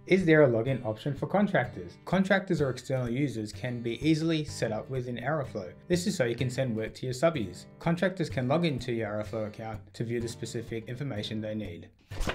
Is there a login option for contractors? Contractors or external users can be easily set up within AroFlo. This is so you can send work to your subbies. Contractors can log into your AroFlo account to view the specific information they need.